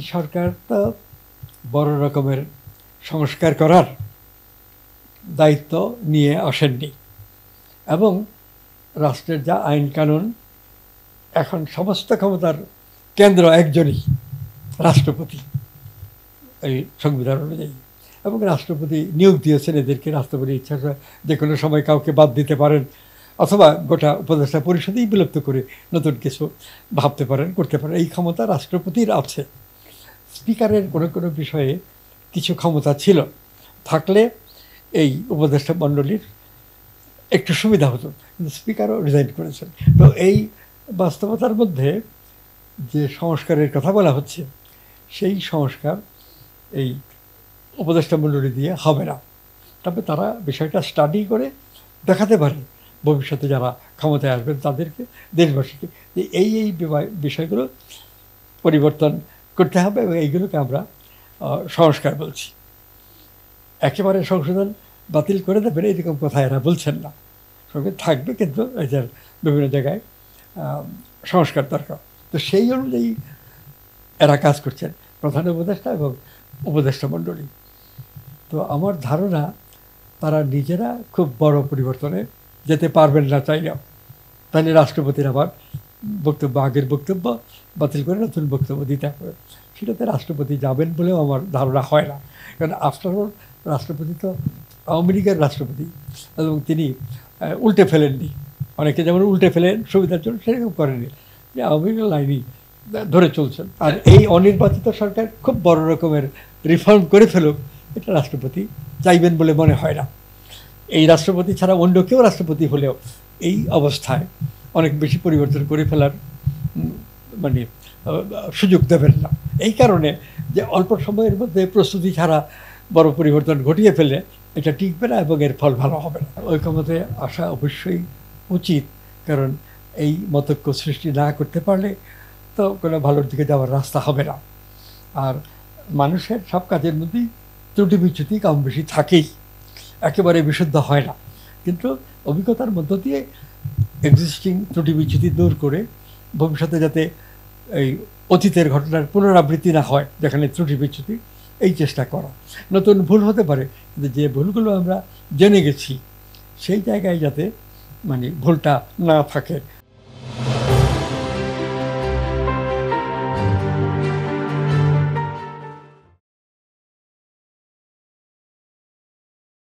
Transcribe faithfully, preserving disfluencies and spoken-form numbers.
সরকার তো বড় রকমের সংস্কার করার দায়িত্ব নিয়ে আসেননি এবং রাষ্ট্রের যা আইন কানুন এখন সমস্ত ক্ষমতার কেন্দ্র একজনই রাষ্ট্রপতি এই সংবিধান অনুযায়ী এবং রাষ্ট্রপতি নিয়োগ দিয়েছেন এদেরকে। রাষ্ট্রপতি ইচ্ছা যে কোনো সময় কাউকে বাদ দিতে পারেন অথবা গোটা উপদেষ্টা পরিষদেই বিলুপ্ত করে নতুন কিছু ভাবতে পারেন, করতে পারেন। এই ক্ষমতা রাষ্ট্রপতির আছে। স্পিকারের কোনো কোনো বিষয়ে কিছু ক্ষমতা ছিল, থাকলে এই উপদেষ্টা মণ্ডলীর একটু সুবিধা হতো, কিন্তু স্পিকারও রিজাইন করেছেন। তো এই বাস্তবতার মধ্যে যে সংস্কারের কথা বলা হচ্ছে সেই সংস্কার এই উপদেষ্টা মণ্ডলী দিয়ে হবে না। তবে তারা বিষয়টা স্টাডি করে দেখাতে পারে ভবিষ্যতে যারা ক্ষমতায় আসবেন তাদেরকে, দেশবাসীকে, যে এই এই বিষয়গুলো পরিবর্তন করতে হবে এবং এইগুলোকে আমরা সংস্কার বলছি। একেবারে সংশোধন বাতিল করে দেবেন এরকম কথা এরা বলছেন না, সঙ্গে থাকবে, কিন্তু এটার বিভিন্ন জায়গায় সংস্কার দরকার। তো সেই অনুযায়ী এরা কাজ করছেন, প্রধান উপদেষ্টা এবং উপদেষ্টা মণ্ডলী। তো আমার ধারণা তারা নিজেরা খুব বড় পরিবর্তনে যেতে পারবেন না চাইলেও। তাহলে রাষ্ট্রপতির আবার বক্তব্য, আগের বক্তব্য বাতিল করে নতুন বক্তব্য দিতে হবে, সেটাতে রাষ্ট্রপতি যাবেন বলেও আমার ধারণা হয় না। কারণ আফটার অল রাষ্ট্রপতি তো আওয়ামী লীগের রাষ্ট্রপতি এবং তিনি উল্টে ফেলেননি। অনেকে যেমন উল্টে ফেলেন সুবিধার জন্য, সেরকম করেননি, যে আওয়ামী লীগের লাইনই ধরে চলছেন। আর এই অনির্বাচিত সরকার খুব বড় রকমের রিফর্ম করে ফেলুক, এটা রাষ্ট্রপতি চাইবেন বলে মনে হয় না। এই রাষ্ট্রপতি ছাড়া অন্য কেউ রাষ্ট্রপতি হলেও এই অবস্থায় অনেক বেশি পরিবর্তন করে ফেলার মানে সুযোগ দেবেন না। এই কারণে যে অল্প সময়ের মধ্যে প্রস্তুতি ছাড়া বড় পরিবর্তন ঘটিয়ে ফেলে এটা টিকবে না এবং এর ফল ভালো হবে না। ঐকমত্যে আসা অবশ্যই উচিত, কারণ এই মতৈক্য সৃষ্টি না করতে পারলে তো কোনো ভালোর দিকে যাওয়ার রাস্তা হবে না। আর মানুষের সব কাজের মধ্যেই ত্রুটি বিচ্যুতি কম বেশি থাকেই, একেবারে বিশুদ্ধ হয় না, কিন্তু অভিজ্ঞতার মধ্য দিয়ে এক্সিস্টিং ত্রুটি বিচ্যুতি দূর করে ভবিষ্যতে যাতে এই অতীতের ঘটনার পুনরাবৃত্তি না হয় যেখানে ত্রুটি বিচ্যুতি, এই চেষ্টা করা। নতুন ভুল হতে পারে, কিন্তু যে ভুলগুলো আমরা জেনে গেছি সেই জায়গায় যাতে মানে ভুলটা না থাকে